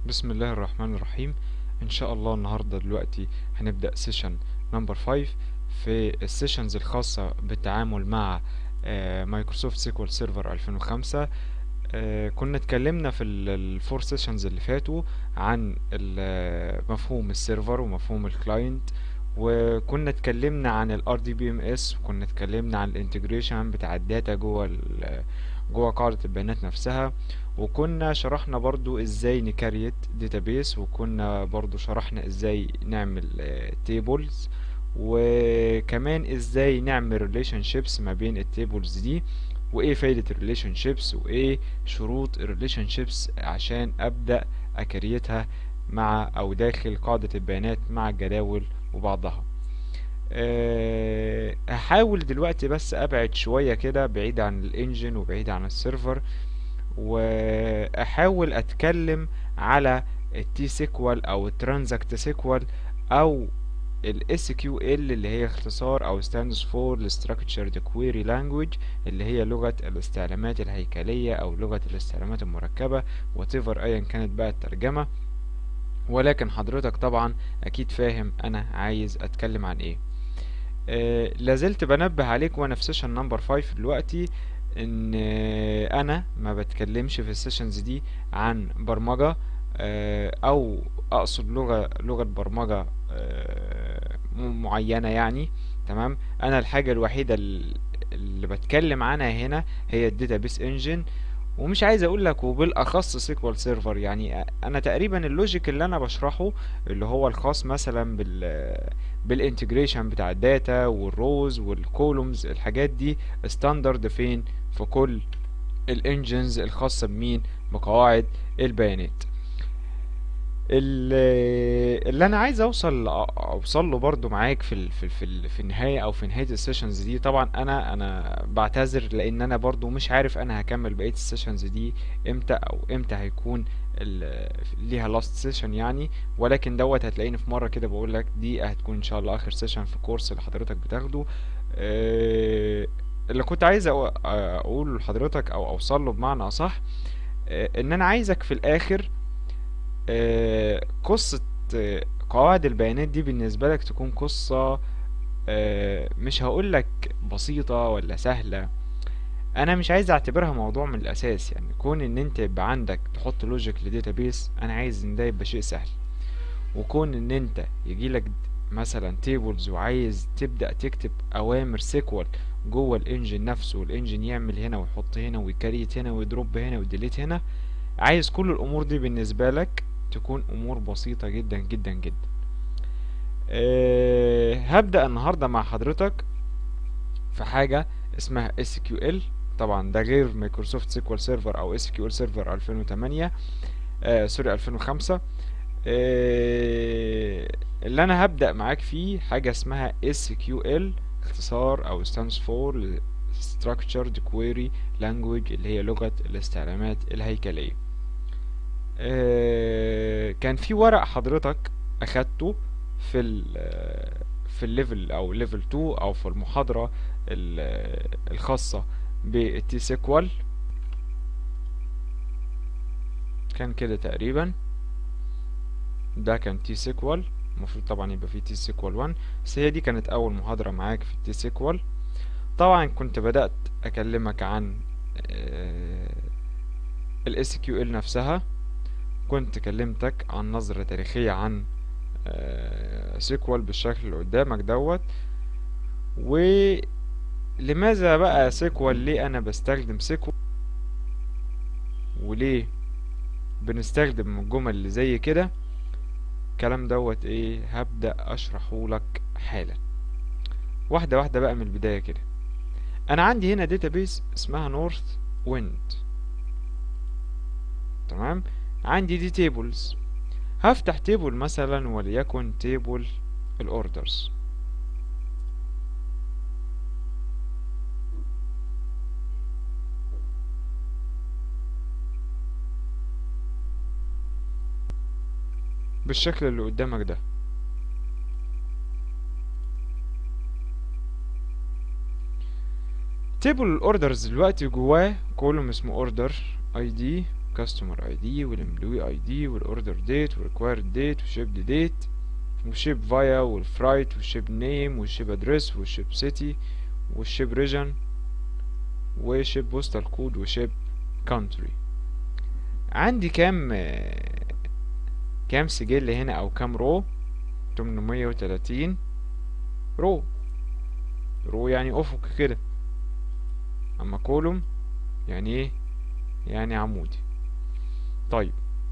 بسم الله الرحمن الرحيم. ان شاء الله النهارده دلوقتي هنبدأ سيشن نمبر 5 في السيشنز الخاصة بالتعامل مع مايكروسوفت سيكوال سيرفر 2005. كنا اتكلمنا في الفور سيشنز اللي فاتوا عن مفهوم السيرفر ومفهوم الكلاينت، وكنا اتكلمنا عن ال RDBMS، وكنا اتكلمنا عن الانتجريشن بتاع الداتا جوه قاعدة البيانات نفسها، وكنا شرحنا برضو ازاي نكريت داتابيس، وكنا برضو شرحنا ازاي نعمل تيبلز، وكمان ازاي نعمل ريليشن شيبس ما بين التيبلز دي، وايه فايدة الريليشن شيبس، وايه شروط الريليشن شيبس عشان ابدأ اكريتها مع او داخل قاعدة البيانات مع الجداول وبعضها. هحاول دلوقتي بس ابعد شوية كده بعيد عن الانجن وبعيد عن السيرفر، واحاول اتكلم على التي سيكوال او الترانزاكت سيكوال او الاس كيو ال، اللي هي اختصار او stands for structured query language، اللي هي لغة الاستعلامات الهيكلية او لغة الاستعلامات المركبة، whatever ايا كانت بقى الترجمة. ولكن حضرتك طبعا اكيد فاهم انا عايز اتكلم عن ايه. لازلت بنبه عليك وانا في سيشن نمبر 5 دلوقتي ان انا ما بتكلمش في السيشنز دي عن برمجة، او اقصد لغة برمجة معينة يعني. تمام، انا الحاجة الوحيدة اللي بتكلم عنها هنا هي الداتابيس انجن، ومش عايز اقول لك وبالاخص سيكوال سيرفر. يعني انا تقريبا اللوجيك اللي انا بشرحه اللي هو الخاص مثلا بالانتجريشن بتاع الداتا والروز والكولومز، الحاجات دي ستاندرد فين في كل الانجنز الخاصة بمين، بقواعد البيانات. اللي انا عايز اوصل له برضو معاك في النهايه او في نهايه السيشنز دي. طبعا انا بعتذر لان انا برضو مش عارف انا هكمل بقيه السيشنز دي امتى، او امتى هيكون ليها لاست سيشن يعني. ولكن دوت هتلاقيني في مره كده بقول لك دي هتكون ان شاء الله اخر سيشن في الكورس اللي حضرتك بتاخده. اللي كنت عايز اقوله لحضرتك او اوصل له بمعنى اصح، ان انا عايزك في الاخر قصة قواعد البيانات دي بالنسبة لك تكون قصة، مش هقولك بسيطة ولا سهلة. انا مش عايز اعتبرها موضوع من الاساس، يعني كون ان انت يبقى عندك تحط لوجيك لديتابيس، انا عايز ان ده يبقى شيء سهل. وكون ان انت يجيلك مثلا تيبلز وعايز تبدأ تكتب اوامر سيكوال جوه الانجن نفسه، والانجن يعمل هنا ويحط هنا ويكريت هنا ويدروب هنا ويديليت هنا، عايز كل الامور دي بالنسبة لك تكون امور بسيطة جدا جدا جدا. هبدأ النهاردة مع حضرتك في حاجة اسمها SQL. طبعا ده غير مايكروسوفت سيكوال سيرفر او SQL سيرفر 2008، سوري 2005. اللي انا هبدأ معاك فيه حاجة اسمها SQL، اختصار او stands for structured query language، اللي هي لغة الاستعلامات الهيكلية. كان في ورق حضرتك اخدته في الليفل او ليفل 2 او في المحاضرة الخاصة بالتي سيكوال، كان كده تقريبا. ده كان تي سيكوال، المفروض طبعا يبقى فيه تي سيكوال 1، بس هي دي كانت اول محاضرة معاك في التي سيكوال. طبعا كنت بدأت اكلمك عن الاس كيو ال نفسها، كنت كلمتك عن نظرة تاريخية عن سيكوال بالشكل اللي قدامك دوت. ولماذا بقى سيكوال، ليه انا بستخدم سيكوال، وليه بنستخدم الجمل اللي زي كده. الكلام دوت ايه هبدأ اشرحه لك حالا، واحدة واحدة بقى من البداية كده. انا عندي هنا داتابيس اسمها نورث ويند. تمام، عندي دي تيبلز. هفتح تيبل مثلا وليكن تيبل الاوردرز. بالشكل اللي قدامك ده. تيبل الاوردرز دلوقتي جواه كولوم اسمه اوردر اي دي، والكاستمر اي دي والامبلوي اي دي والاوردر ديت والريكوايرد ديت والشيبد ديت والشيب فايا والفرايت والشيب نيم والشيب ادريس والشيب سيتي والشيب ريجن وشيب بوستال كود وشيب كونتري. عندي كام سجل هنا او كام رو؟ 830 رو يعني افق كده، اما كولوم يعني ايه؟ يعني عمودي. طيب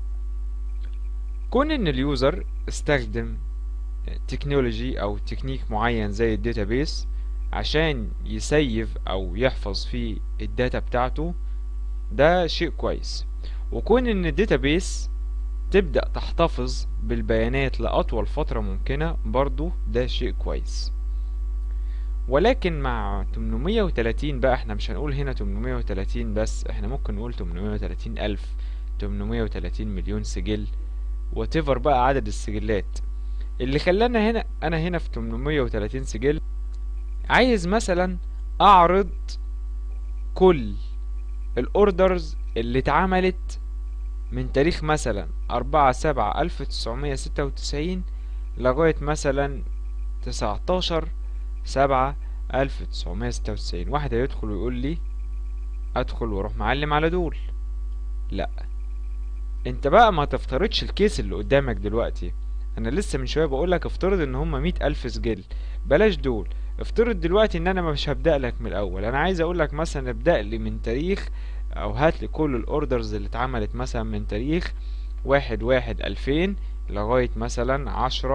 كون ان اليوزر استخدم تكنولوجي او تكنيك معين زي الداتابيس عشان يسيف او يحفظ فيه الداتا بتاعته، ده شيء كويس. وكون ان الداتابيس تبدأ تحتفظ بالبيانات لأطول فترة ممكنة، برضو ده شيء كويس. ولكن مع 830 بقى، احنا مش هنقول هنا 830 بس، احنا ممكن نقول 830 ألف، 830 مليون سجل، whatever بقى عدد السجلات اللي خلانا هنا. انا هنا في 830 سجل عايز مثلا اعرض كل الاوردرز اللي اتعملت من تاريخ مثلا 4/7/1996 لغاية مثلا 19/7/1996. واحد هيدخل ويقول لي ادخل واروح معلم على دول. لا، انت بقى ما تفترضش الكيس اللي قدامك دلوقتي. انا لسه من شويه بقولك افترض ان هما 100,000 سجل، بلاش دول. افترض دلوقتي ان انا مش هبدأ لك من الاول، انا عايز اقولك مثلا ابدأ لي من تاريخ، او هات لي كل الاوردرز اللي اتعملت مثلا من تاريخ 1/1/2000 لغاية مثلا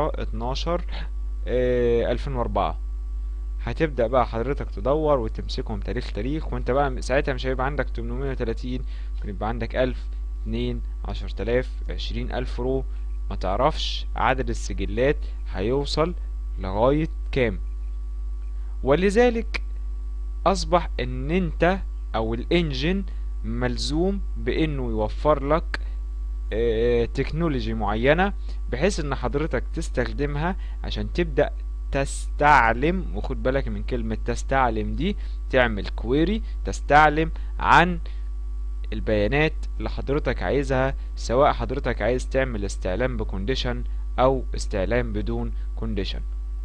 10/12/2004. هتبدأ بقى حضرتك تدور وتمسكهم تاريخ، وانت بقى ساعتها مش هيبقى عندك 830، ممكن يبقى عندك 1000، 2، 10,000، 20,000 رو. ما تعرفش عدد السجلات هيوصل لغاية كام. ولذلك اصبح ان انت او الانجن ملزوم بانه يوفر لك تكنولوجي معينة بحيث ان حضرتك تستخدمها عشان تبدأ تستعلم. وخد بالك من كلمة تستعلم دي، تعمل كويري تستعلم عن البيانات اللي حضرتك عايزها، سواء حضرتك عايز تعمل استعلام بكونديشن او استعلام بدون كونديشن.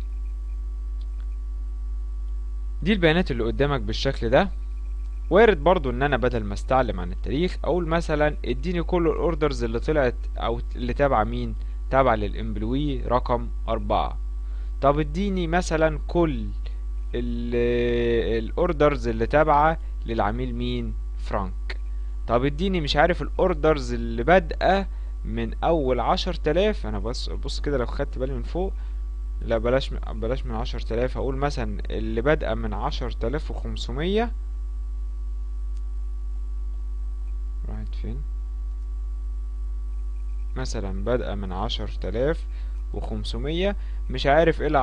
دي البيانات اللي قدامك بالشكل ده. وارد برضو ان انا بدل ما استعلم عن التاريخ اقول مثلا اديني كل الاوردرز اللي طلعت او اللي تابعة مين، تابعة للامبلوي رقم 4. طب اديني مثلا كل الاوردرز اللي تابعة للعميل مين، فرانك. طب اديني مش عارف الاوردرز اللي بادئة من اول 10,000. انا بص كده لو خدت بالي من فوق، لا بلاش من 10,000، هقول مثلا اللي بادئة من 10,500. راحت فين؟ مثلا بادئة من 10,500 مش عارف الى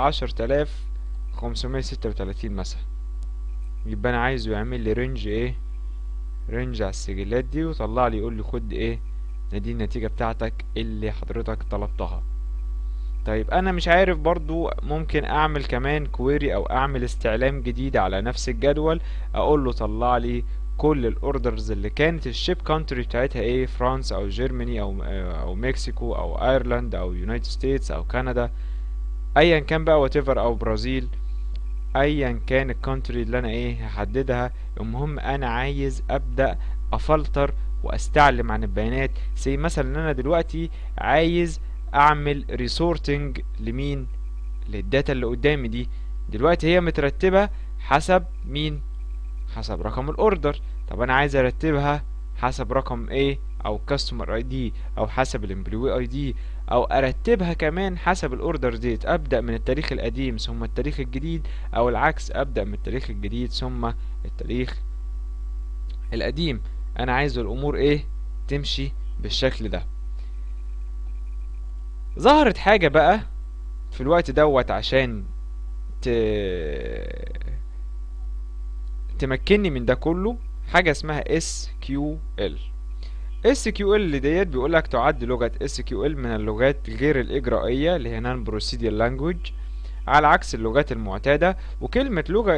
10,536 مثلا. يبقى انا عايزه يعمل لي رينج ايه، رينج على السجلات دي، وطلع لي يقول لي خد ايه دي النتيجة بتاعتك اللي حضرتك طلبتها. طيب انا مش عارف برضو، ممكن اعمل كمان كويري او اعمل استعلام جديد على نفس الجدول، اقول له طلع لي كل الاوردرز اللي كانت الشيب كونتري بتاعتها ايه، فرانس او جيرماني او مكسيكو او ايرلاند او يونايتد ستيتس او كندا، ايا كان بقى whatever، او برازيل، ايا كان الكونتري اللي انا ايه هحددها. المهم انا عايز ابدأ افلتر واستعلم عن البيانات. زي مثلا ان انا دلوقتي عايز اعمل ريسورتنج لمين، للداتا اللي قدامي دي. دلوقتي هي مترتبة حسب مين، حسب رقم الاوردر. طب انا عايز ارتبها حسب رقم ايه، او كاستمر اي دي، او حسب الامبلوي اي دي، او ارتبها كمان حسب الاوردر ديت، ابدا من التاريخ القديم ثم التاريخ الجديد، او العكس ابدا من التاريخ الجديد ثم التاريخ القديم. انا عايز الامور ايه، تمشي بالشكل ده. ظهرت حاجة بقى في الوقت دوت عشان تمكنني من ده كله، حاجة اسمها SQL. SQL ديت بيقولك تعد لغة SQL من اللغات غير الإجرائية اللي هي non procedural language، على عكس اللغات المعتادة. وكلمة لغة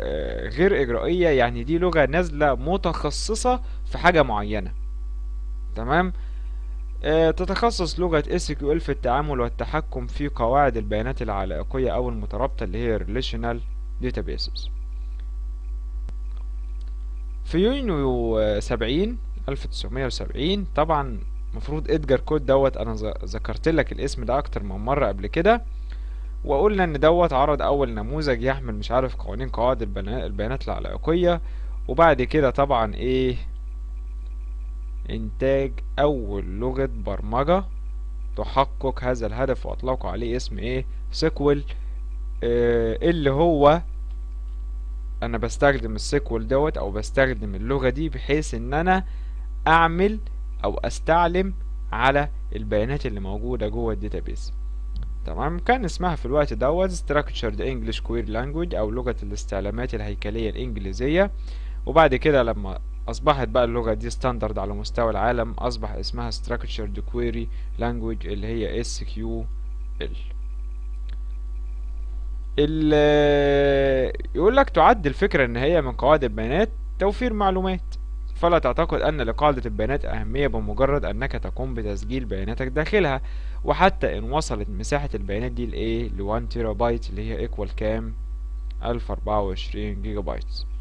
غير إجرائية يعني دي لغة نازلة متخصصة في حاجة معينة. تمام. تتخصص لغة SQL في التعامل والتحكم في قواعد البيانات العلائقية أو المترابطة اللي هي Relational Databases. في يونيو 1970 طبعا مفروض إدجار كود دوت، أنا ذكرت لك الاسم ده أكتر من مرة قبل كده، وقلنا إن دوت عرض أول نموذج يحمل مش عارف قواعد البيانات العلائقية. وبعد كده طبعا إيه، إنتاج أول لغة برمجة تحقق هذا الهدف، واطلقوا عليه اسم ايه، سيكوال. اللي هو انا بستخدم السيكوال دوت او بستخدم اللغة دي بحيث ان انا اعمل او استعلم على البيانات اللي موجودة جوه الداتابيس. تمام. كان اسمها في الوقت دوت Structured English Query Language او لغة الاستعلامات الهيكلية الانجليزية. وبعد كده لما اصبحت بقى اللغة دي ستاندرد على مستوى العالم اصبح اسمها Structured Query Language اللي هي SQL. يقول لك تعد الفكرة النهائية من قواعد البيانات توفير معلومات، فلا تعتقد أن لقاعدة البيانات أهمية بمجرد أنك تقوم بتسجيل بياناتك داخلها، وحتى إن وصلت مساحة البيانات دي لإيه، ل1 تيرا بايت اللي هي إيكوال كام، 1024 جيجا بايت.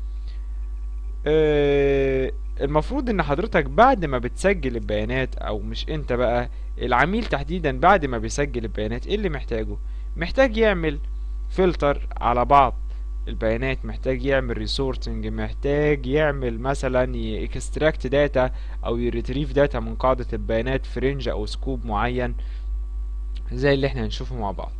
المفروض إن حضرتك بعد ما بتسجل البيانات، أو مش أنت بقى، العميل تحديدا بعد ما بيسجل البيانات إيه اللي محتاجه؟ محتاج يعمل فلتر على بعض البيانات، محتاج يعمل ريسورتنج، محتاج يعمل مثلا يكستراكت داتا او يريتريف داتا من قاعدة البيانات في رينج او سكوب معين زي اللي احنا هنشوفه مع بعض.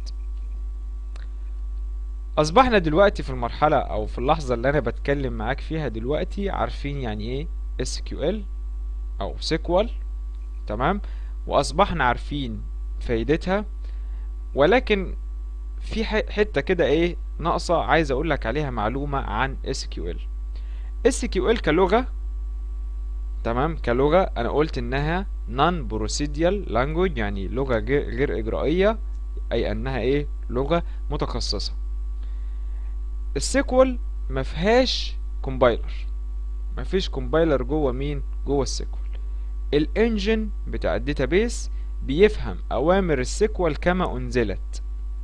اصبحنا دلوقتي في المرحلة او في اللحظة اللي انا بتكلم معاك فيها دلوقتي عارفين يعني ايه SQL او SQL. تمام. واصبحنا عارفين فايدتها، ولكن في حتة كده ايه ناقصة عايز اقولك عليها معلومة عن SQL. SQL كلغة، تمام، كلغة انا قلت انها non procedural language يعني لغة غير اجرائية، اي انها ايه، لغة متخصصة. السيكوال مفيهاش كومبايلر، مفيش كومبايلر جوه مين، جوه السيكوال. الانجن بتاع الداتابيس بيفهم اوامر السيكوال كما انزلت.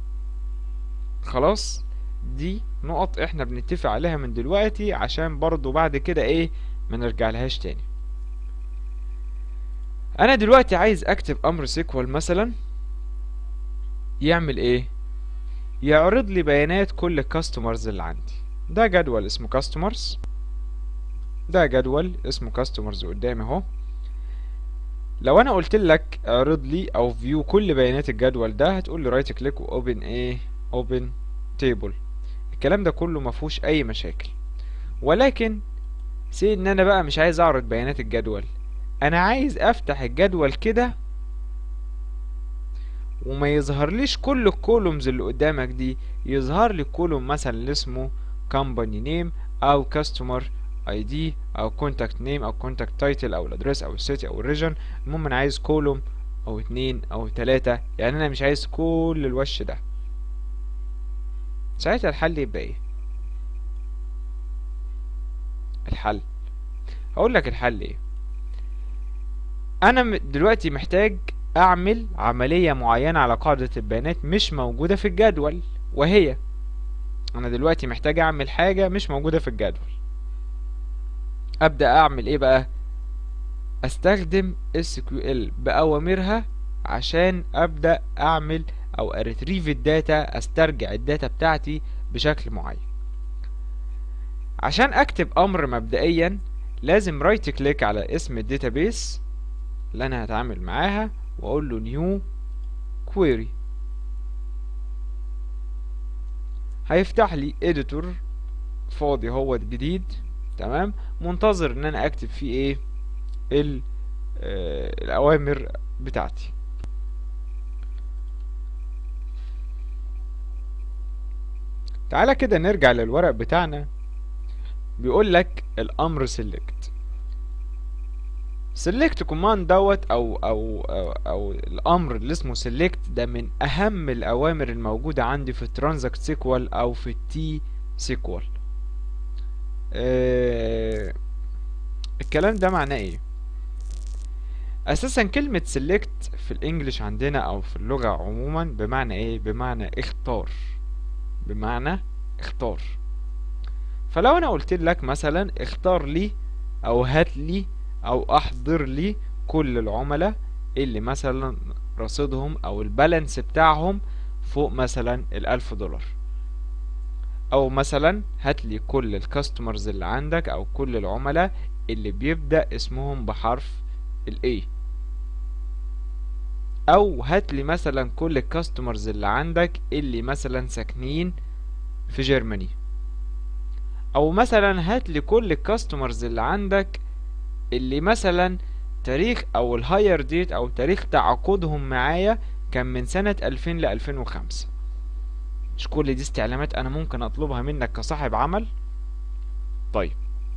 خلاص، دي نقط احنا بنتفق عليها من دلوقتي عشان برضو بعد كده ايه ما نرجع لهاش تاني. انا دلوقتي عايز اكتب امر سيكوال مثلا يعمل ايه، يعرض لي بيانات كل الكاستمرز اللي عندي. ده جدول اسمه كاستمرز، ده جدول اسمه كاستمرز قدامي اهو. لو انا قلت لك اعرض لي او فيو كل بيانات الجدول ده هتقول لي رايت كليك واوبن ايه، اوبن تيبل. الكلام ده كله مفهوش اي مشاكل، ولكن سي ان انا بقى مش عايز اعرض بيانات الجدول، انا عايز افتح الجدول كده وما يظهرليش كل الكولومز اللي قدامك دي، يظهر لي كولوم مثلا اللي اسمه company name او customer ID او contact name او contact title او الادرس او السيتي او الريجن. المهم انا عايز كولوم او 2 او 3، يعني انا مش عايز كل الوش ده. ساعتها الحل يبقى ايه؟ الحل هقول لك الحل ايه. انا دلوقتي محتاج اعمل عملية معينة على قاعدة البيانات مش موجودة في الجدول، وهي انا دلوقتي محتاج اعمل حاجة مش موجودة في الجدول. ابدأ اعمل ايه بقى؟ استخدم SQL باوامرها عشان ابدأ اعمل او اريتريف الداتا، استرجع الداتا بتاعتي بشكل معين. عشان اكتب امر مبدئيا لازم رايت كليك على اسم الداتابيس اللي انا هتعامل معاها واقول له نيو كويري. هيفتح لي اديتور فاضي هو جديد، تمام، منتظر ان انا اكتب فيه ايه، الاوامر بتاعتي. تعالى كده نرجع للورق بتاعنا. بيقول لك الامر select command دوت او الامر اللي اسمه select ده من اهم الاوامر الموجودة عندي في الترانزاكت سيكوال او في التي سيكوال. الكلام ده معناه ايه؟ اساسا كلمة select في الانجليش عندنا او في اللغة عموما بمعنى ايه؟ بمعنى اختار، بمعنى اختار. فلو انا قلت لك مثلا اختار لي او هات لي او احضر لي كل العملاء اللي مثلا رصيدهم او البالانس بتاعهم فوق مثلا $1000، او مثلا هات لي كل الكاستمرز اللي عندك او كل العملاء اللي بيبدأ اسمهم بحرف A، او هات لي مثلا كل الكاستمرز اللي عندك اللي مثلا ساكنين في جيرماني، او مثلا هات لي كل الكاستمرز اللي عندك اللي مثلا تاريخ او الهاير ديت او تاريخ تعاقدهم معايا كان من سنة 2000 ل 2005. مش كل دي استعلامات انا ممكن اطلبها منك كصاحب عمل؟ طيب،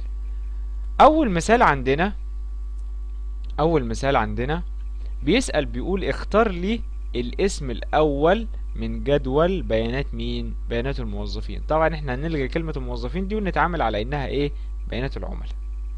اول مثال عندنا بيسأل بيقول اختار لي الاسم الاول من جدول بيانات مين؟ بيانات الموظفين. طبعا احنا هنلغي كلمة الموظفين دي ونتعامل على انها ايه؟ بيانات العملاء.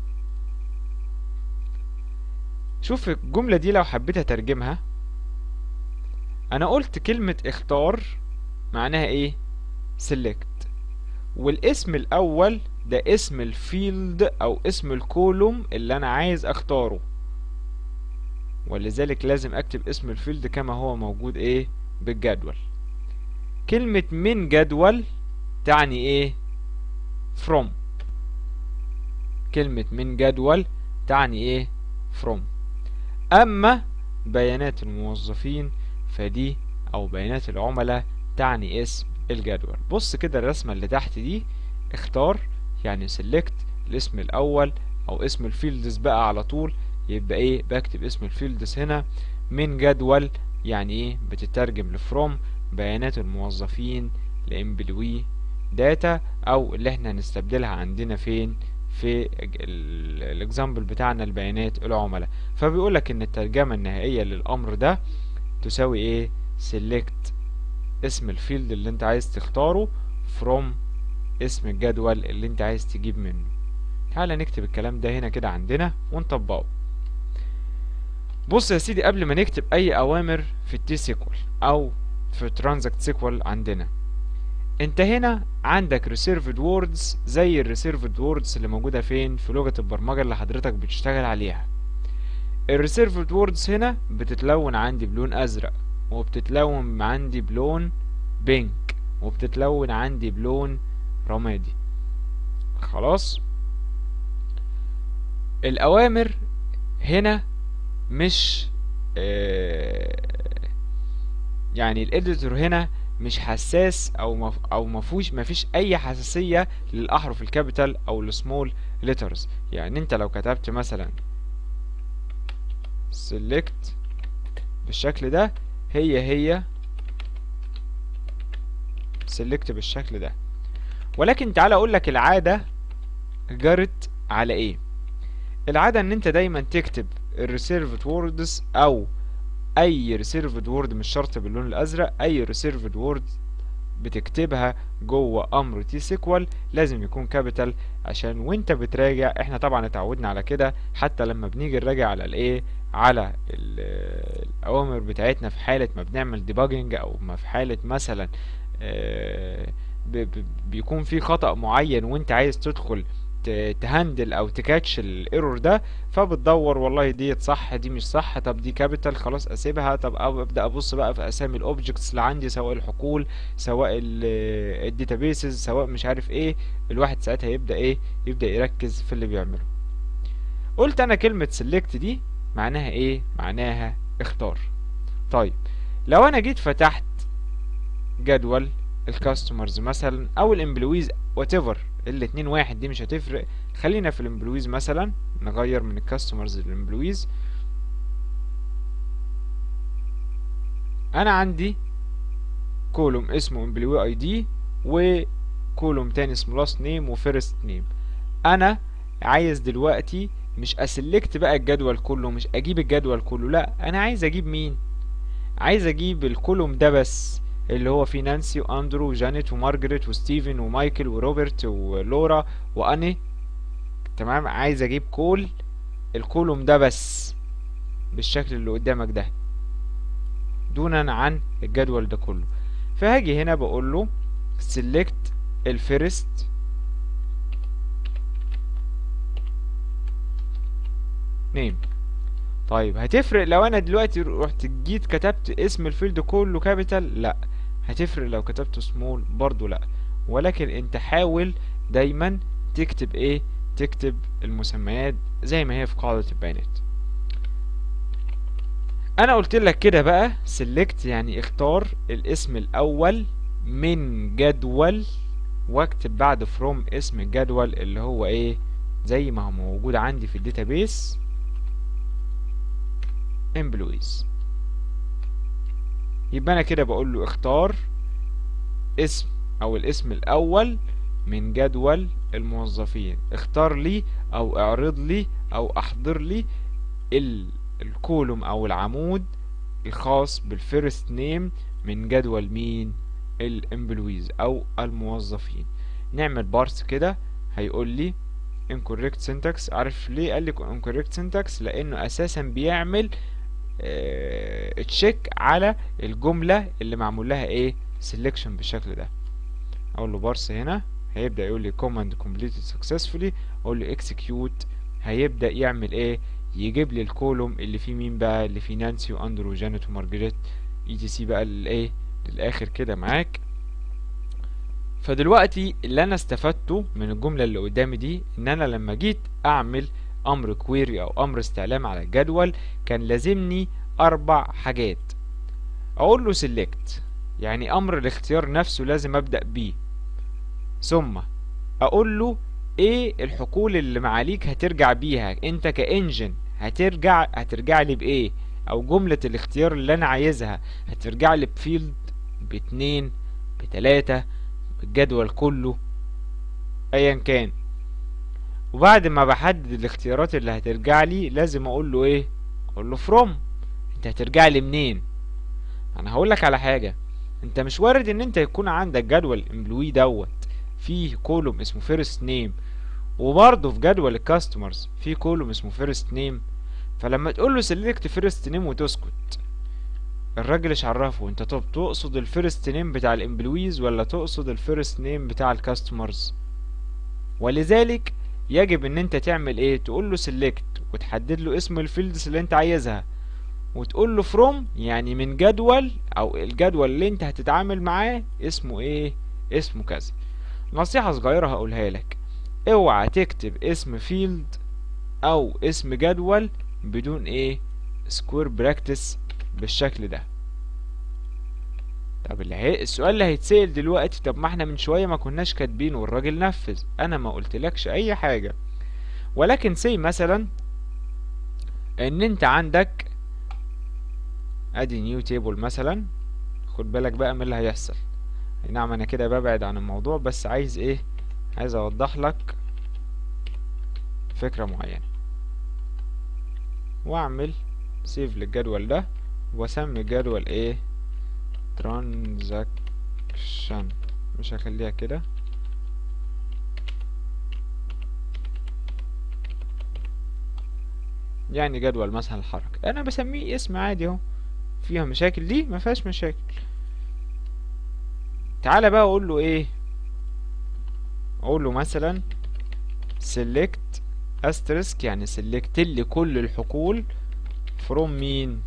شوف الجملة دي لو حبيت اترجمها، انا قلت كلمة اختار معناها ايه؟ select، والاسم الاول ده اسم الفيلد او اسم الكولوم اللي انا عايز اختاره، ولذلك لازم اكتب اسم الفيلد كما هو موجود ايه؟ بالجدول. كلمة من جدول تعني ايه؟ from. كلمة من جدول تعني ايه؟ from. اما بيانات الموظفين فدي او بيانات العملاء تعني اسم الجدول. بص كده الرسمة اللي تحت دي، اختار يعني select الاسم الاول او اسم الفيلدز بقى على طول، يبقى ايه؟ بكتب اسم الفيلدز هنا. من جدول يعني ايه؟ بتترجم لفروم. بيانات الموظفين لامبلوي داتا، او اللي احنا هنستبدلها عندنا فين؟ في الاكزامبل بتاعنا البيانات العملاء. فبيقولك ان الترجمة النهائية للامر ده تساوي ايه؟ select اسم الفيلد اللي انت عايز تختاره from اسم الجدول اللي انت عايز تجيب منه. تعالى نكتب الكلام ده هنا كده عندنا ونطبقه. بص يا سيدي، قبل ما نكتب اي اوامر في التي سيكوال او في ترانزاكت سيكوال عندنا، انت هنا عندك ريسيرفد ووردز زي الريسيرفد ووردز اللي موجوده فين؟ في لغه البرمجه اللي حضرتك بتشتغل عليها. الريسيرفد ووردز هنا بتتلون عندي بلون ازرق، وبتتلون عندي بلون بينك، وبتتلون عندي بلون رمادي. خلاص، الاوامر هنا مش يعني الاديتور هنا مش حساس او مفيش اي حساسيه للاحرف الكابيتال او السمول ليترز. يعني انت لو كتبت مثلا select بالشكل ده، هي select بالشكل ده. ولكن تعالى اقول لك العاده جرت على ايه. العاده ان انت دايما تكتب الريسيرفد ووردز او اي ريسيرفد وورد، مش شرط باللون الازرق، اي ريسيرفد وورد بتكتبها جوه امر تي سيكوال لازم يكون كابيتال، عشان وانت بتراجع، احنا طبعا اتعودنا على كده حتى لما بنيجي نراجع على الايه، على الاوامر بتاعتنا في حالة ما بنعمل ديباجنج او ما في حالة مثلا بيكون في خطأ معين وانت عايز تدخل تهندل او تكاتش الايرور ده، فبتدور والله ديت صح دي مش صح، طب دي كابيتال خلاص اسيبها، طب ابدا ابص بقى في اسامي الاوبجكتس اللي عندي سواء الحقول سواء الداتابيسز سواء مش عارف ايه. الواحد ساعتها يبدا ايه؟ يبدا يركز في اللي بيعمله. قلت انا كلمة select دي معناها ايه؟ معناها اختار. طيب لو انا جيت فتحت جدول الكاستمرز مثلا او الامبلويز وات ايفر، الاتنين واحد دي مش هتفرق، خلينا في الامبلويز مثلا، نغير من الكاستمرز للامبلويز. انا عندي كولوم اسمه امبلوي اي دي، وكولوم تاني اسمه لاست نيم وفيرست نيم. انا عايز دلوقتي مش اسلكت بقى الجدول كله، مش اجيب الجدول كله، لا انا عايز اجيب مين؟ عايز اجيب الكولوم ده بس، اللي هو فيه نانسي واندرو وجانيت ومارجريت وستيفن ومايكل وروبرت ولورا واني. تمام، عايز اجيب كل الكولوم ده بس. بالشكل اللي قدامك ده دونا عن الجدول ده كله. فهاجي هنا بقول له select الفيرست نيم. طيب هتفرق لو انا دلوقتي رحت جيت كتبت اسم الفيلد كله كابيتال؟ لا. هتفرق لو كتبته سمول؟ برضو لا. ولكن انت حاول دايما تكتب ايه، تكتب المسميات زي ما هي في قاعدة البيانات. انا قلت لك كده بقى select يعني اختار الاسم الاول من جدول، واكتب بعد from اسم الجدول اللي هو ايه زي ما هو موجود عندي في الداتابيس employees. يبقى انا كده بقول له اختار اسم او الاسم الاول من جدول الموظفين، اختار لي او اعرض لي او احضر لي الكولوم او العمود الخاص بالفيرست نيم من جدول مين؟ الامبلويز او الموظفين. نعمل بارس كده هيقول لي incorrect syntax. عارف ليه قال لي incorrect syntax؟ لانه اساسا بيعمل تشيك على الجملة اللي معمول لها ايه selection بالشكل ده. اقول له بارس هنا هيبدأ يقول لي command completed successfully، اقول له execute هيبدأ يعمل ايه، يجيب لي الكولوم اللي فيه مين بقى، اللي فيه نانسي واندرو وجانيت ومارجريت ETC بقى للايه للاخر كده معاك. فدلوقتي اللي انا استفدته من الجملة اللي قدامي دي ان انا لما جيت اعمل امر كويري او امر استعلام على الجدول كان لازمني 4 حاجات. اقول له select يعني امر الاختيار نفسه لازم ابدأ بيه، ثم اقول له ايه الحقول اللي معاليك هترجع بيها انت كانجن، هترجع لي بايه، او جملة الاختيار اللي انا عايزها هترجع لي بفيلد ب2 ب3 الجدول كله ايا كان. وبعد ما بحدد الاختيارات اللي هترجع لي لازم اقول له ايه، اقول له from انت هترجع لي منين. انا هقول لك على حاجه، انت مش وارد ان انت يكون عندك جدول امبلوي دوت فيه كولوم اسمه فيرست نيم، وبرضه في جدول الكاستمرز فيه كولوم اسمه فيرست نيم، فلما تقول له سيلكت فيرست نيم وتسكت الراجل ايش عرفه انت طب تقصد الفيرست نيم بتاع الامبلويز ولا تقصد الفيرست نيم بتاع الكاستمرز؟ ولذلك يجب ان انت تعمل ايه، تقول له سيلكت وتحدد له اسم الفيلدز اللي انت عايزها، وتقول له from يعني من جدول او الجدول اللي انت هتتعامل معاه اسمه ايه، اسمه كذا. نصيحة صغيرة هقولها لك، اوعى تكتب اسم فيلد او اسم جدول بدون ايه سكوير براكتس بالشكل ده. طب السؤال اللي هيتسأل دلوقتي، طب ما احنا من شوية ما كناش كاتبين والراجل نفذ، انا ما قلتلكش اي حاجة. ولكن سي مثلا ان انت عندك ادي نيو تيبل مثلا، خد بالك بقى من اللي هيحصل. نعم انا كده ببعد عن الموضوع بس عايز ايه، عايز اوضح لك فكرة معينة، واعمل سيف للجدول ده واسمي الجدول ايه ترانزاكشن، مش هخليها كده، يعني جدول مثلا الحركة، انا بسميه اسم عادي اهو. فيها مشاكل دي؟ ما فيهاش مشاكل. تعالى بقى اقول له ايه، اقول له مثلا select asterisk يعني select لي كل الحقول from مين،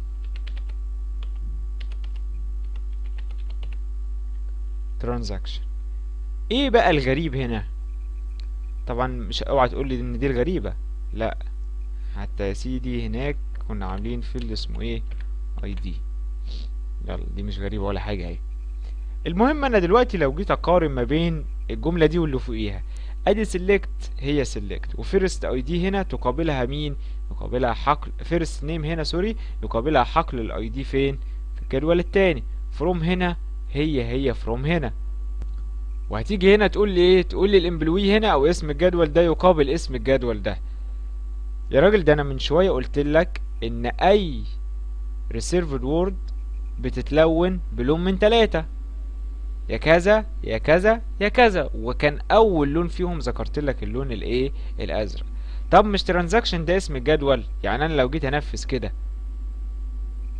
transaction. ايه بقى الغريب هنا؟ طبعا مش اوعى تقول لي ان دي الغريبة، لا، حتى يا سيدي هناك كنا عاملين فيلد اسمه ايه ID، يلا دي مش غريبة ولا حاجة اهي. المهم انا دلوقتي لو جيت اقارن ما بين الجملة دي واللي فوقيها، ادي select هي select وفيرست ID هنا تقابلها مين، يقابلها حقل فيرست نيم هنا سوري يقابلها حقل الاي دي فين في الجدول التاني، from هنا هي from هنا. وهتيجي هنا تقول لي ايه، تقول لي الامبلوي هنا او اسم الجدول ده يقابل اسم الجدول ده. يا راجل ده انا من شوية قلت لك ان اي reserved word بتتلون بلون من 3، يا كذا يا كذا يا كذا، وكان اول لون فيهم ذكرت لك اللون الايه الازرق. طب مش ترانزاكشن ده اسم الجدول؟ يعني انا لو جيت انفذ كده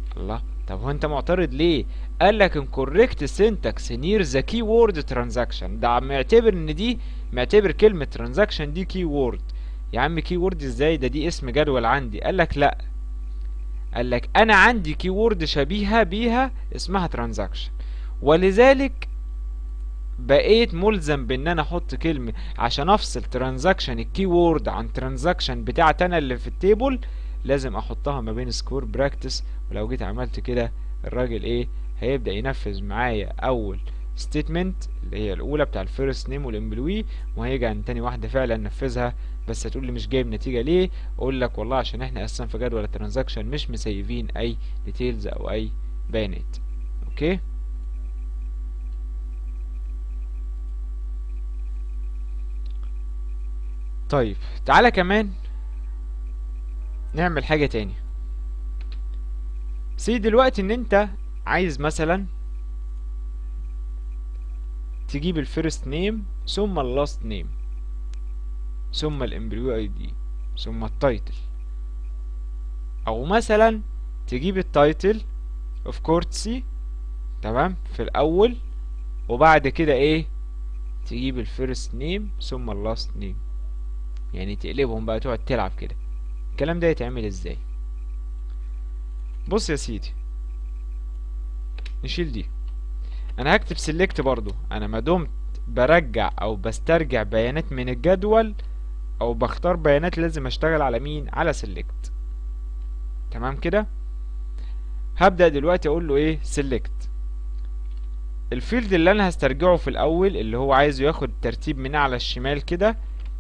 الله، طب هو انت معترض ليه؟ قالك incorrect syntax near the keyword transaction. ده معتبر ان دي، معتبر كلمة transaction دي keyword. يا عم keyword ازاي؟ ده دي اسم جدول عندي. قالك لا، قالك انا عندي keyword شبيهة بيها اسمها transaction، ولذلك بقيت ملزم بان انا احط كلمة عشان افصل ترانزاكشن الكيورد عن ترانزاكشن بتاعت انا اللي في التيبل. لازم احطها ما بين سكوير براكتس. ولو جيت عملت كده الراجل ايه هيبدأ ينفذ معايا اول ستيتمنت اللي هي الاولى بتاع الفيرست نيم والامبلوي، وهيجي عن تاني واحدة فعلا ننفذها. بس هتقول لي مش جايب نتيجة ليه؟ اقول لك والله عشان احنا اساسا في جدول الترانزاكشن مش مسيفين اي ديتيلز او اي بيانات. اوكي. طيب تعالى كمان نعمل حاجة تاني. سي دلوقتي ان انت عايز مثلا تجيب الفيرست نيم ثم اللاست نيم ثم الامبلوي اي دي ثم التايتل، او مثلا تجيب التايتل اوف كورتسي تمام في الاول، وبعد كده ايه تجيب الفيرست نيم ثم اللاست نيم. يعني تقلبهم بقى، تقعد تلعب كده. الكلام ده يتعمل ازاي؟ بص يا سيدي، نشيل دي. انا هكتب سيلكت برضو. انا ما دمت برجع او بسترجع بيانات من الجدول او بختار بيانات لازم اشتغل على مين؟ على سيلكت. تمام كده. هبدأ دلوقتي اقول له ايه؟ سيلكت. الفيلد اللي انا هسترجعه في الاول اللي هو عايزه ياخد ترتيب من على الشمال كده،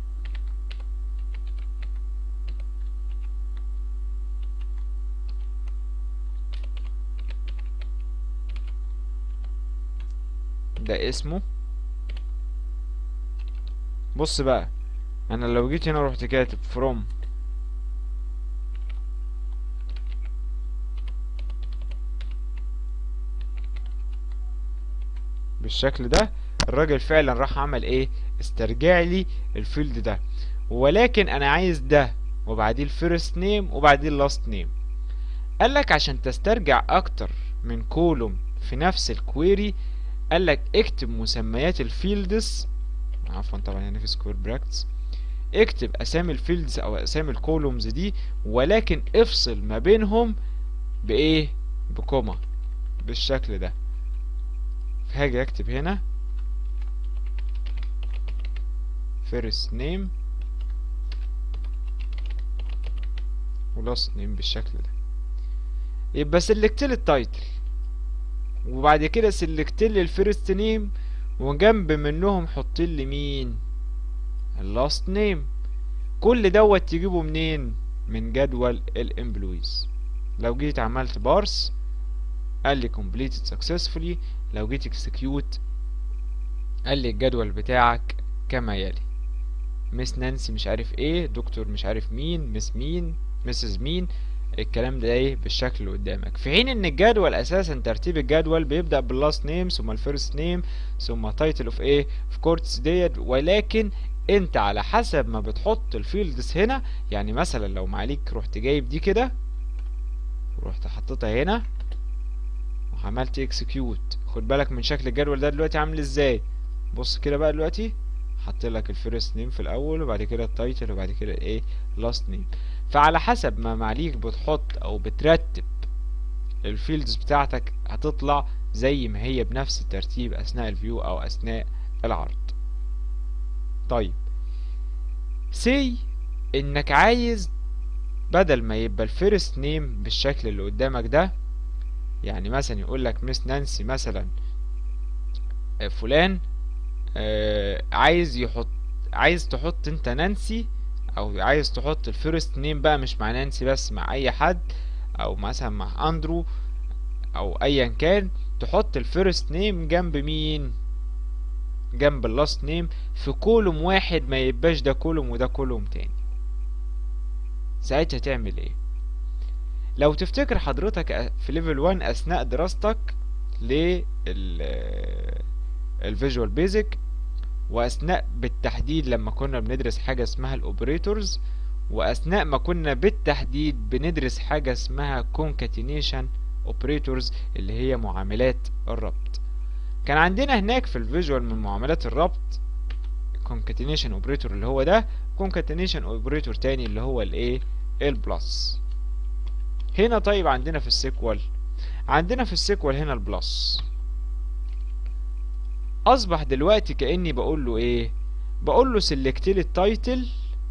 ده اسمه. بص بقى، انا لو جيت هنا رحت كاتب from بالشكل ده، الراجل فعلا راح عمل ايه؟ استرجع لي الفيلد ده. ولكن انا عايز ده وبعديه الفيرست نيم وبعديه اللاست نيم. قالك عشان تسترجع اكتر من كولوم في نفس الكويري، قالك اكتب مسميات الفيلدز، عفوا طبعا يعني في سكوير براكتس، اكتب اسامي الفيلدز او اسامي الكولومز دي، ولكن افصل ما بينهم بايه؟ بكوما بالشكل ده. هاجي اكتب هنا first name و last name بالشكل ده. يبقى سلكت لي التايتل، وبعد كده سلكت لي الفيرست نيم، وجنب منهم حط لي مين؟ اللاست نيم. كل دوت تجيبه منين؟ من جدول الامبلويز. لو جيت عملت بارس قال لي completed successfully. لو جيت execute قال لي الجدول بتاعك كما يلي: مس نانسي مش عارف ايه، دكتور مش عارف مين، مس مين، مسز مين. الكلام ده ايه بالشكل اللي قدامك، في حين ان الجدول اساسا ترتيب الجدول بيبدأ باللاست نيم ثم الفيرست نيم ثم تايتل اوف ايه؟ اوف كورتس ديت. ولكن انت على حسب ما بتحط الفيلدز هنا، يعني مثلا لو معليك رحت جايب دي كده ورحت حطيتها هنا وعملت اكسكيوت، خد بالك من شكل الجدول ده دلوقتي عامل ازاي. بص كده بقى دلوقتي حط لك الفيرست نيم في الاول وبعد كده التايتل وبعد كده ايه؟ لاست نيم. فعلى حسب ما معليك بتحط او بترتب الفيلدز بتاعتك هتطلع زي ما هي بنفس الترتيب اثناء الفيو او اثناء العرض. طيب سي انك عايز بدل ما يبقى الفيرست نيم بالشكل اللي قدامك ده، يعني مثلا يقول لك مس نانسي مثلا فلان، عايز تحط انت نانسي، او عايز تحط الفيرست نيم بقى مش مع نانسي بس مع اي حد، او مثلا مع اندرو او ايا كان، تحط الفيرست نيم جنب مين؟ جنب اللاست نيم في كولوم واحد، ما يبقاش ده كولوم وده كولوم تاني. ساعتها تعمل ايه؟ لو تفتكر حضرتك في ليفل 1 اثناء دراستك الفيجوال بيزك، واثناء بالتحديد لما كنا بندرس حاجة اسمها الاوبريتورز، واثناء ما كنا بالتحديد بندرس حاجة اسمها concatenation اوبريتورز اللي هي معاملات الربط. كان عندنا هناك في الفيجوال من معاملات الربط concatenation اوبريتور اللي هو ده، concatenation اوبريتور تاني اللي هو الايه البلس. هنا طيب عندنا في السيكوال، عندنا في السيكوال هنا البلس. اصبح دلوقتي كأني بقول له ايه، بقول له سيلكت لي التايتل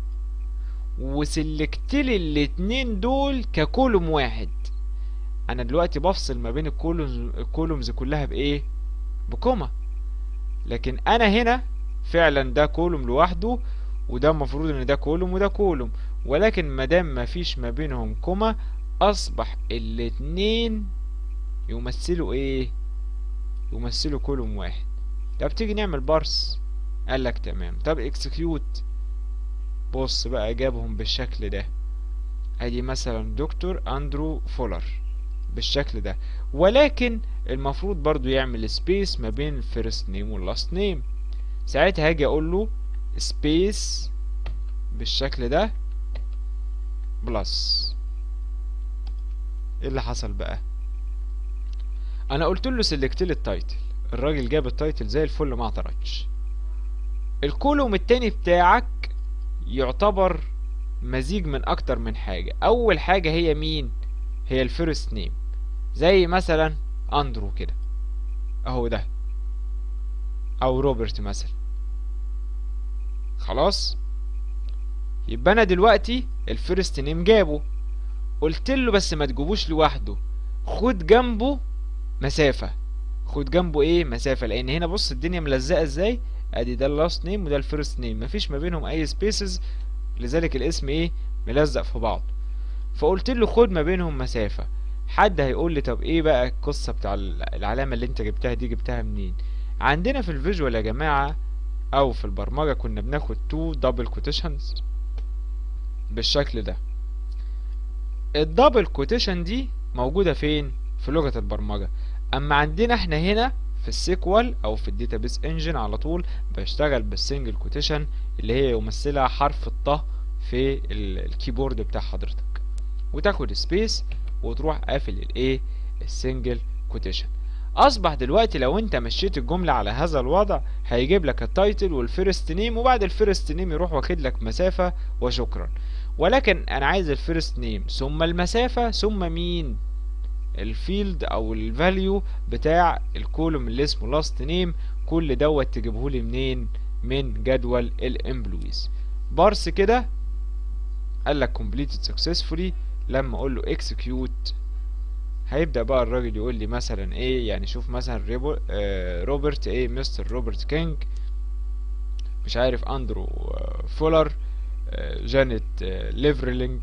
وسيلكت لي الاتنين دول ككولوم واحد. انا دلوقتي بفصل ما بين الكولومز كلها بايه، بكوما. لكن انا هنا فعلا ده كولوم لوحده، وده المفروض ان ده كولوم وده كولوم، ولكن مادام مفيش ما بينهم كوما اصبح الاتنين يمثلوا ايه، يمثلوا كولوم واحد. طب تيجي نعمل بارس، قالك تمام. طب اكسكيوت، بص بقى جابهم بالشكل ده. ادي مثلا دكتور اندرو فولر بالشكل ده، ولكن المفروض برضو يعمل سبيس ما بين الفيرست نيم واللاست نيم. ساعتها هاجي اقول له سبيس بالشكل ده بلس. ايه اللي حصل بقى؟ انا قلت له سيلكت لي التايتل، الراجل جاب التايتل زي الفل ما اعترضش. الكولوم التاني بتاعك يعتبر مزيج من اكتر من حاجة. اول حاجة هي مين؟ هي الفيرست نيم، زي مثلا اندرو كده اهو ده، او روبرت مثلا. خلاص، يبقى انا دلوقتي الفيرست نيم جابه، قلت له بس ما تجيبوش لوحده، خد جنبه مسافة. خد جنبه ايه، مسافة، لان هنا بص الدنيا ملزقة ازاي. ادي ده اللاست نيم وده الفيرست نيم، مفيش ما بينهم اي سبيسز، لذلك الاسم ايه، ملزق في بعض. فقلت له خد ما بينهم مسافة. حد هيقول لي طب ايه بقى القصة بتاع العلامة اللي انت جبتها دي، جبتها منين؟ عندنا في الفيجوال يا جماعة او في البرمجة كنا بناخد 2 دبل كوتيشنز بالشكل ده. الدبل كوتيشن دي موجودة فين؟ في لغة البرمجة. اما عندنا احنا هنا في السيكوال او في الداتابيس انجن على طول بشتغل بالسنجل كوتيشن اللي هي يمثلها حرف الط في الكيبورد بتاع حضرتك، وتاخد سبيس وتروح قافل الايه، السنجل كوتيشن. اصبح دلوقتي لو انت مشيت الجملة على هذا الوضع هيجيب لك التايتل والفيرست نيم، وبعد الفيرست نيم يروح واخد لك مسافة وشكرا. ولكن انا عايز الفيرست نيم ثم المسافة ثم مين، الفيلد او الفاليو بتاع الكولوم اللي اسمه لاست نيم. كل دوت تجيبهولي منين؟ من جدول الامبلويز. بارس كده قال لك completed successfully. لما اقول له execute هيبدأ بقى الراجل يقول لي مثلا ايه، يعني شوف مثلا روبرت ايه، مستر روبرت كينج، مش عارف اندرو فولر، جانيت ليفرلينج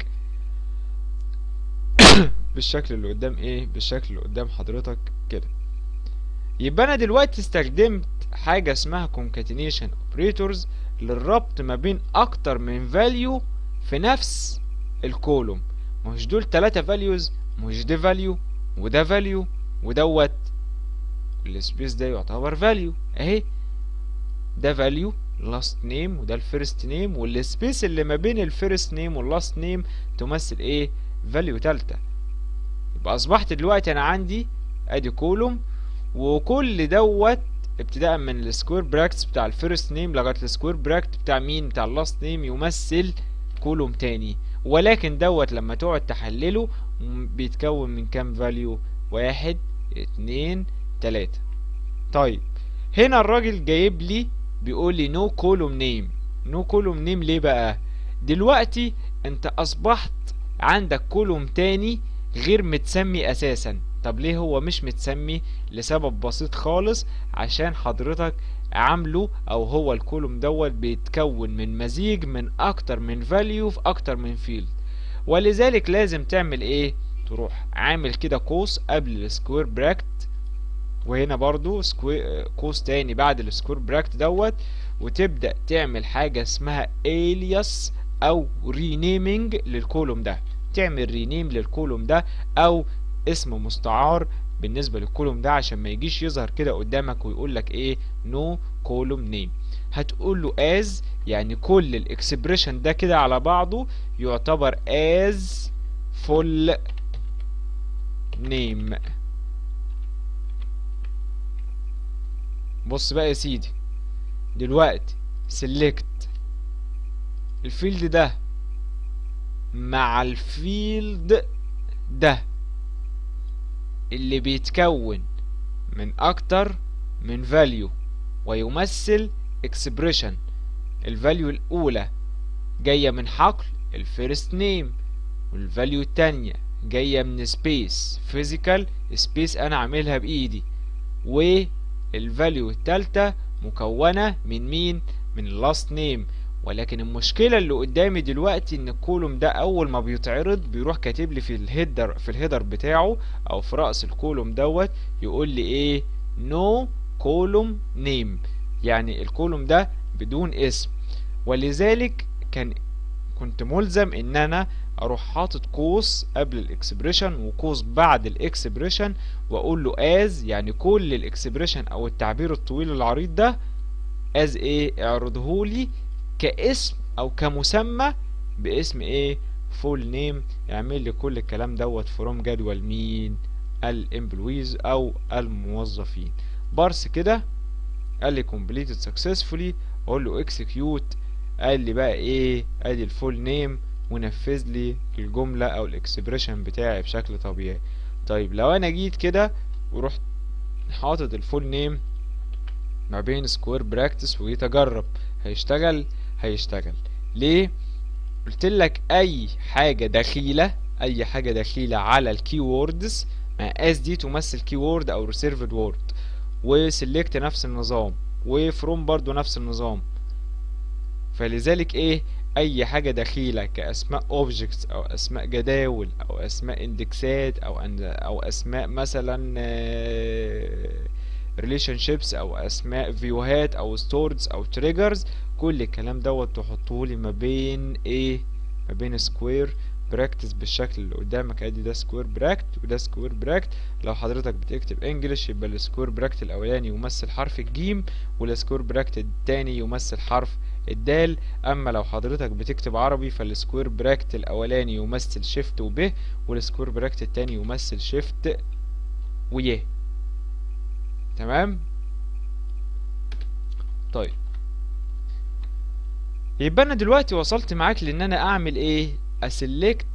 بالشكل اللي قدام ايه، بالشكل اللي قدام حضرتك كده. يبقى انا دلوقتي استخدمت حاجة اسمها concatenation operators للربط ما بين اكتر من value في نفس الكولوم. مش دول 3 values، مش ده value وده value ودوت السبيس ده يعتبر value اهي، ده value last name وده الفيرست نيم، والسبيس اللي ما بين الفيرست نيم واللاست نيم تمثل ايه، value تالتة. يبقى اصبحت دلوقتي انا عندي ادي كولوم، وكل دوت ابتداء من السكوير براكتس بتاع الفيرست نيم لغايه السكوير براكت بتاع مين، بتاع اللاست نيم، يمثل كولوم تاني. ولكن دوت لما تقعد تحلله بيتكون من كام فاليو، 1 2 3. طيب هنا الراجل جايب لي بيقول لي نو كولوم نيم. نو كولوم نيم ليه بقى؟ دلوقتي انت اصبحت عندك كولوم تاني غير متسمي اساسا. طب ليه هو مش متسمي؟ لسبب بسيط خالص، عشان حضرتك عامله او هو الكولوم دوت بيتكون من مزيج من اكتر من فاليو في اكتر من فيلد، ولذلك لازم تعمل ايه، تروح عامل كده قوس قبل السكوير براكت، وهنا برضو قوس تاني بعد السكوير براكت دوت، وتبدأ تعمل حاجة اسمها alias او renaming للكولوم ده. تعمل رينيم للكولوم ده او اسم مستعار بالنسبة للكولوم ده، عشان ما يجيش يظهر كده قدامك ويقول لك ايه no column name. هتقول له as، يعني كل الاكسبريشن ده كده على بعضه يعتبر as full name. بص بقى يا سيدي، دلوقتي select الفيلد ده مع الفيلد ده اللي بيتكون من اكتر من value ويمثل expression. الفاليو الاولى جاية من حقل الفيرست نيم، والفاليو التانية جاية من سبيس فيزيكال سبيس انا عاملها بايدي، والفاليو التالتة مكونة من مين؟ من اللاست نيم. ولكن المشكلة اللي قدامي دلوقتي ان الكولوم ده اول ما بيتعرض بيروح كاتب لي في الهيدر بتاعه او في رأس الكولوم دوت يقول لي ايه؟ نو كولوم نيم، يعني الكولوم ده بدون اسم. ولذلك كنت ملزم ان انا اروح حاطط قوس قبل الاكسبريشن وقوس بعد الاكسبريشن واقول له از، يعني كل الاكسبريشن او التعبير الطويل العريض ده از ايه؟ اعرضهولي كاسم او كمسمى باسم ايه؟ فول نيم. اعمل لي كل الكلام دوت فروم جدول مين؟ الامبلويز او الموظفين. بارس كده قال لي completed successfully، اقول له execute، قال لي بقى ايه؟ ادي الفول نيم ونفذ لي الجملة او الاكسبريشن بتاعي بشكل طبيعي. طيب لو انا جيت كده ورحت حاطط الفول نيم ما بين سكوير براكتس وجيت اجرب، هيشتغل؟ هيشتغل. ليه؟ قلت لك اي حاجة دخيلة على الكيوردز، ما اس دي تمثل كيورد او ريسيرفد وورد، وسلكت نفس النظام، وفروم برضو نفس النظام. فلذلك ايه؟ اي حاجة دخيلة كاسماء objects او اسماء جداول او اسماء اندكسات او اسماء مثلا relationships او اسماء فيوهات او stores او triggers، كل الكلام دوت تحطهولي ما بين ايه؟ ما بين سكوير براكتس بالشكل اللي قدامك. ادي ده سكوير براكت وده سكوير براكت. لو حضرتك بتكتب انجلش يبقى السكوير براكت الاولاني يمثل حرف الجيم والسكوير براكت التاني يمثل حرف الدال. اما لو حضرتك بتكتب عربي فالسكوير براكت الاولاني يمثل شيفت وب، والسكوير براكت التاني يمثل شيفت ويه. تمام؟ طيب يبقى انا دلوقتي وصلت معاك لان انا اعمل ايه؟ اسلكت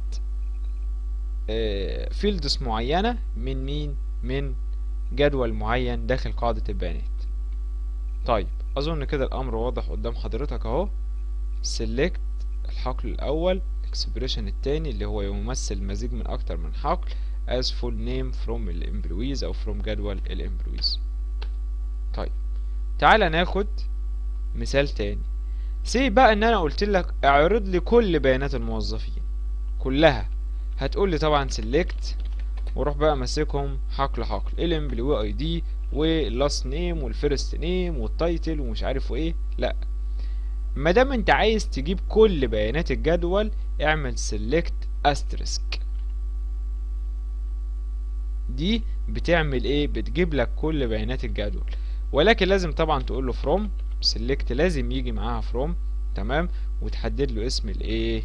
فيلدز معينة من مين؟ من جدول معين داخل قاعدة البيانات. طيب اظن كده الامر واضح قدام حضرتك اهو. select الحقل الاول، expression التاني اللي هو يمثل مزيج من اكتر من حقل as full name from الامبلويز او from جدول الامبلويز. طيب تعالى ناخد مثال تاني. سي بقى ان انا قلت لك اعرض لي كل بيانات الموظفين كلها، هتقول لي طبعا select وروح بقى ماسكهم حقل حقل، الامبلوي اي دي واللاست نيم والفيرست نيم والتايتل ومش عارف ايه. لا، ما دام انت عايز تجيب كل بيانات الجدول اعمل select asterisk. دي بتعمل ايه؟ بتجيب لك كل بيانات الجدول، ولكن لازم طبعا تقول له from select، لازم يجي معاها from. تمام؟ وتحدد له اسم الايه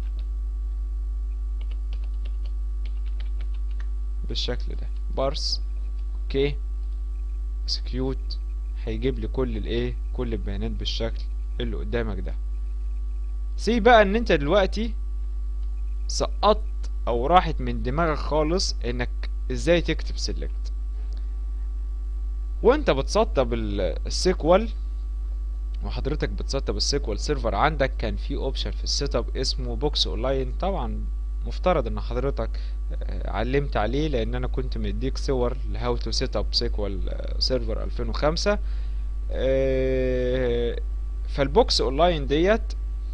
بالشكل ده parse. اوكي execute، هيجيب لي كل الايه؟ كل البيانات بالشكل اللي قدامك ده. سي بقى ان انت دلوقتي سقطت او راحت من دماغك خالص انك ازاي تكتب select. وانت بتسطب السيكوال، وحضرتك بتسطب السيكوال سيرفر عندك، كان في اوبشن في السيت اب اسمه بوكس اونلاين. طبعا مفترض ان حضرتك علمت عليه لان انا كنت مديك صور لهاو تو سيت اب سيكوال سيرفر 2005. فالبوكس اونلاين ديت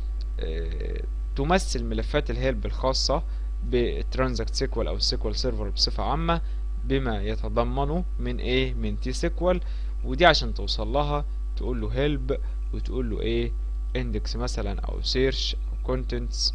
تمثل ملفات الهيلب الخاصة بالترانزاكت سيكوال او السيكوال سيرفر بصفة عامة بما يتضمنه من ايه؟ من تي سيكوال. ودي عشان توصل لها تقول له هيلب وتقول له ايه؟ اندكس مثلا او سيرش او كونتنتس،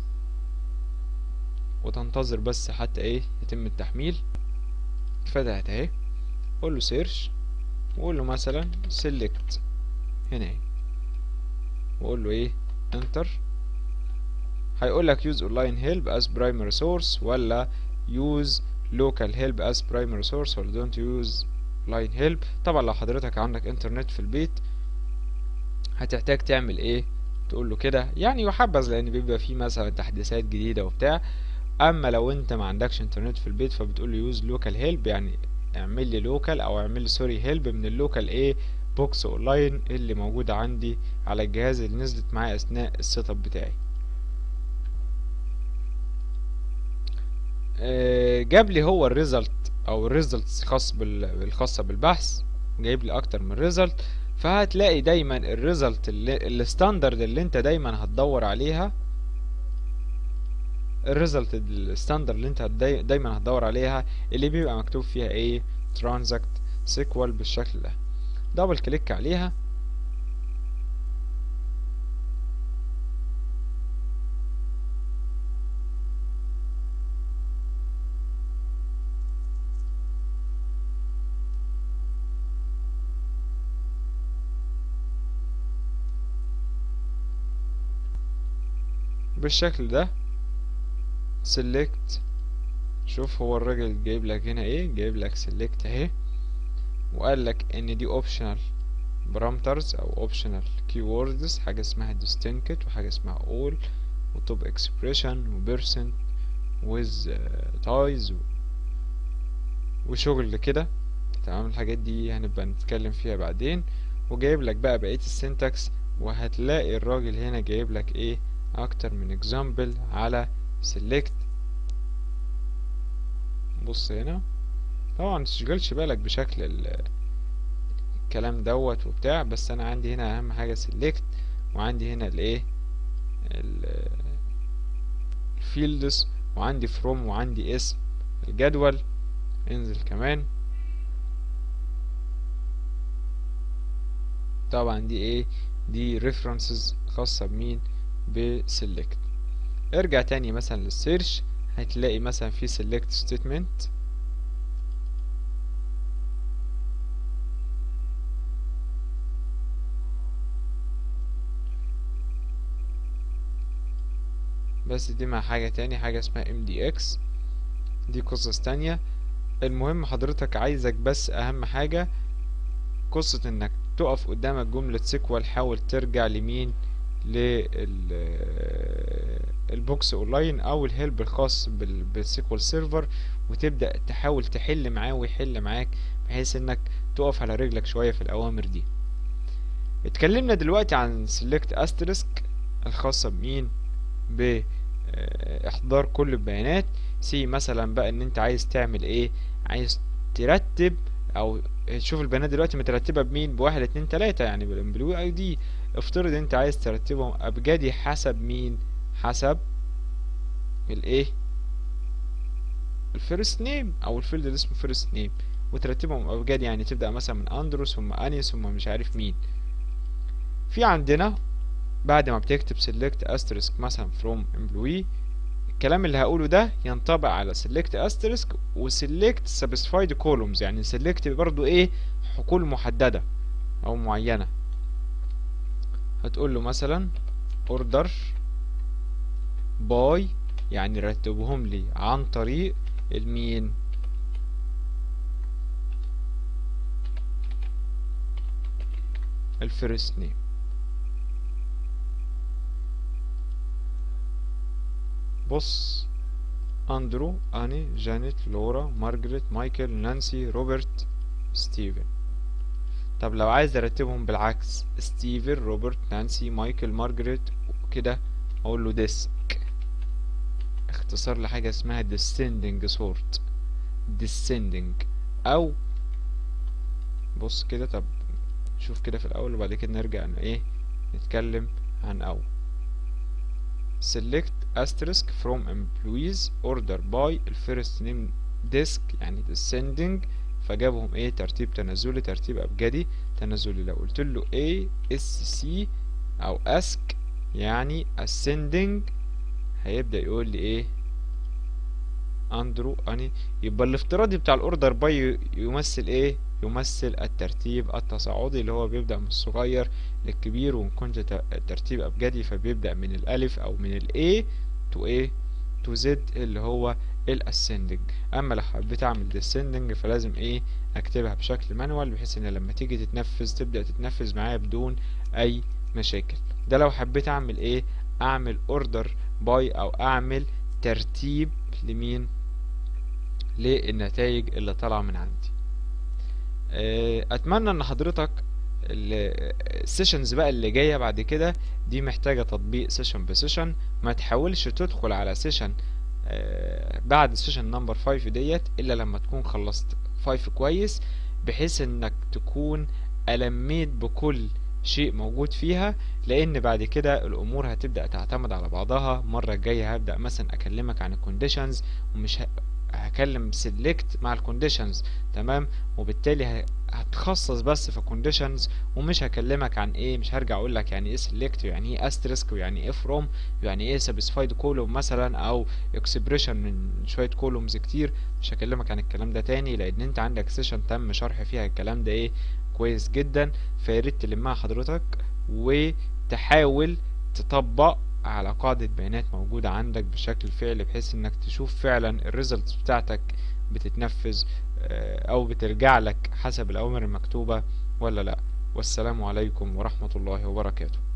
وتنتظر بس حتى ايه؟ يتم التحميل. اتفتحت اهي. قول له سيرش وقول له مثلا سيلكت هنا اهي، وقول له ايه؟ انتر. هيقول لك use online help as primary source ولا use local help as primary source ولا don't use لاين هيلب. طبعا لو حضرتك عندك انترنت في البيت هتحتاج تعمل ايه، تقول له كده يعني يحبذ، لان بيبقى فيه مثلا تحديثات جديده وبتاع. اما لو انت ما عندكش انترنت في البيت فبتقول له يوز لوكال هيلب، يعني اعمل لي لوكال او اعمل لي سوري هيلب من اللوكال ايه بوكس اونلاين اللي موجوده عندي على الجهاز اللي نزلت معايا اثناء السيت اب بتاعي. جاب لي هو الريزلت او الريزلتس الخاصه بالبحث، جايب لي اكتر من ريزلت. فهتلاقي دايما الريزلت الستاندرد اللي انت دايما هتدور عليها، الريزلت الستاندرد اللي انت دايما هتدور عليها اللي بيبقى مكتوب فيها ايه ترانزاكت سيكوال بالشكل ده. دبل كليك عليها، بالشكل ده select. شوف هو الراجل جايب لك هنا ايه، جايب لك select اهي، وقال لك ان دي optional parameters او optional keywords، حاجة اسمها distinct وحاجة اسمها all وtop expression وpercent with ties وشغل كده. تمام، الحاجات دي هنبقى نتكلم فيها بعدين. وجايب لك بقى بقية السنتكس، وهتلاقي الراجل هنا جايب لك ايه اكتر من example على select. بص هنا طبعا متشغلش بالك بشكل الكلام دوت وبتاع، بس انا عندي هنا اهم حاجة select، وعندي هنا الايه الفيلدز، وعندي from، وعندي اسم الجدول. انزل كمان، طبعا دي ايه، دي references خاصة بمين، بselect. ارجع تاني مثلا للسيرش، هتلاقي مثلا في select statement، بس دي مع حاجة تاني، حاجة اسمها MDX، دي قصص تانية. المهم حضرتك عايزك بس اهم حاجة قصة انك تقف قدامك جملة سيكوال، حاول ترجع لمين، للبوكس اونلاين او الهيلب الخاص بالسيكوال سيرفر، وتبدأ تحاول تحل معاه ويحل معاك، بحيث انك تقف على رجلك شوية في الاوامر دي. اتكلمنا دلوقتي عن select asterisk الخاصة بمين، باحضار كل البيانات. سي مثلا بقى ان انت عايز تعمل ايه، عايز ترتب او تشوف البيانات دلوقتي مترتبة بمين، بواحد اتنين تلاتة يعني بالامبلوي اي دي. افترض انت عايز ترتبهم ابجدي حسب مين، حسب الايه الفيرست نيم او الفيلد اللي اسمه فيرست نيم، وترتبهم ابجدي، يعني تبدأ مثلا من اندروس ثم انيس ثم مش عارف مين. في عندنا بعد ما بتكتب select asterisk مثلا from employee، الكلام اللي هقوله ده ينطبق على select asterisk و select satisfied columns، يعني select برضو ايه حقول محددة او معينة. هتقول له مثلا order by، يعني رتبهم لي عن طريق المين، الفيرست نيم. بص اندرو، اني، جانيت، لورا، مارجريت، مايكل، نانسي، روبرت، ستيفن. طب لو عايز ارتبهم بالعكس، ستيفن، روبرت، نانسي، مايكل، مارجريت كده، اقول له ديسك، اختصار لحاجة اسمها descending sort، descending. او بص كده، طب شوف كده في الاول وبعد كده نرجع ايه نتكلم عن او select asterisk from employees order by الفيرست نيم ديسك يعني descending، فجابهم ايه ترتيب تنازلي، ترتيب ابجدي تنازلي. لو قلت له A S C او ask يعني ascending، هيبدأ يقول لي ايه اندرو اني. يبقى الافتراضي بتاع الاوردر باي يمثل ايه، يمثل الترتيب التصاعدي اللي هو بيبدأ من الصغير للكبير، وان كنت ترتيب ابجدي فبيبدأ من الالف او من الاي تو ايه تو زد اللي هو الاسندنج. اما لو حبيت اعمل ديسندنج فلازم ايه اكتبها بشكل مانوال، بحيث ان لما تيجي تتنفذ تبدأ تتنفذ معايا بدون اي مشاكل. ده لو حبيت اعمل ايه، اعمل اوردر باي او اعمل ترتيب لمين، للنتائج اللي طالعه من عندي. اتمنى ان حضرتك السيشنز بقى اللي جايه بعد كده دي محتاجه تطبيق سيشن بسيشن. ما تحاولش تدخل على سيشن بعد سيشن نمبر 5 ديت الا لما تكون خلصت 5 كويس، بحيث انك تكون ألميت بكل شيء موجود فيها، لان بعد كده الامور هتبدأ تعتمد على بعضها. المره الجايه هبدأ مثلا اكلمك عن الكونديشنز، ومش هكلم سيلكت مع الكونديشنز، تمام، وبالتالي هتخصص بس في كونديشنز، ومش هكلمك عن ايه، مش هرجع اقول لك يعني ايه سيلكت ويعني ايه استريسك ويعني ايه فروم ويعني ايه سابسفايد كولوم مثلا او اكسبريشن من شويه كولومز كتير. مش هكلمك عن الكلام ده تاني، لان انت عندك سيشن تم شرح فيها الكلام ده ايه كويس جدا. فياريت تلمها حضرتك وتحاول تطبق على قاعدة بيانات موجودة عندك بشكل فعلي، بحيث انك تشوف فعلا الريزلتس بتاعتك بتتنفذ او بترجع لك حسب الاوامر المكتوبة ولا لا. والسلام عليكم ورحمة الله وبركاته.